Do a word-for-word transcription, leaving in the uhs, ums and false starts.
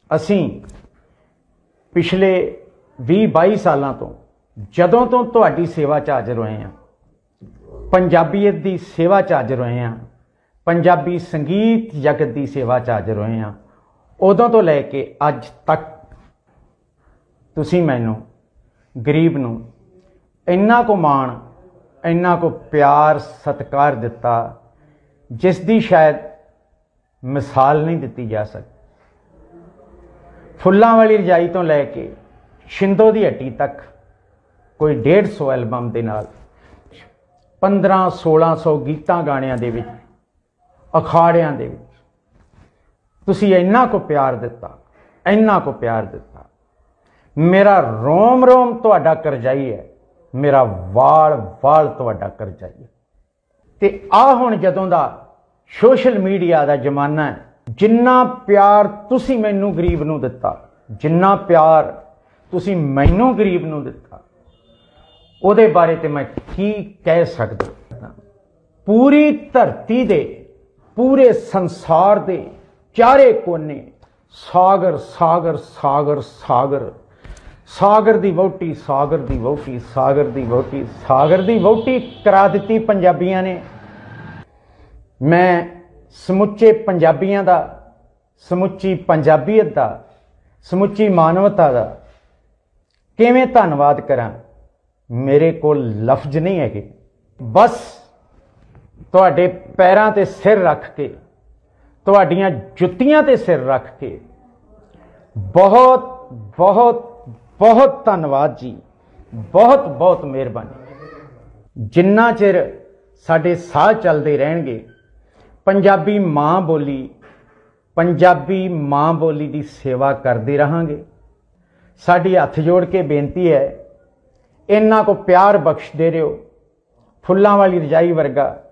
ਅਸੀਂ पिछले भी बाई सालों तो जदों तो तुहाडी सेवा च हाज़र होए हैं, पंजाबीयत की सेवा च हाज़र होए हैं, पंजाबी संगीत जगत की सेवा च हाज़र होए हैं, उदों तो लैके अज तक तुसीं मैनूं गरीब नूं इन्ना को माण इन्ना को प्यार सत्कार दिता जिसकी शायद मिसाल नहीं दी जा सकती। फुल्लां वाली रजाई तो लैके शिंदो की हट्टी तक कोई डेढ़ सौ एल्बम के नाल पंद्रह सोलह सौ गीतां गाणियां दे विच अखाड़ियां दे विच तुसीं इन्ना को प्यार दिता, इन्ना को प्यार दिता। मेरा रोम रोम तुहाडा करजाई है, मेरा वाल वाल तुहाडा करजाई है। ते आ हुण जदों दा सोशल मीडिया का जमाना है, जिन्ना प्यार तुसी मैनू गरीब नूं दिता, जिन्ना प्यार तुसी मैनू गरीब नूं दिता, उहदे बारे ते मैं की कह सकदा। पूरी धरती दे पूरे संसार दे चारे कोने सागर सागर सागर सागर सागर दी वोटी सागर दी वोटी सागर दी वोटी सागर दी वोटी करा दिती पंजाबियां ने। मैं समुचे पंजाबियों का, समुची पंजाबीयत का, समुची मानवता का किवें धन्नवाद करां, मेरे को लफ्ज नहीं है। बस तुहाडे पैरां ते सिर रख के, तुहाडीआं जुत्तियां ते सिर रख के बहुत बहुत बहुत धन्नवाद जी, बहुत बहुत मेहरबानी। जिन्ना चिर साडे साह चलते रहणगे पंजाबी माँ बोली, पंजाबी माँ बोली की सेवा करते रहांगे। साडी हथ जोड़ के बेनती है, इन्हां को प्यार बख्शदे रहो। फुल्लां वाली रजाई वर्गा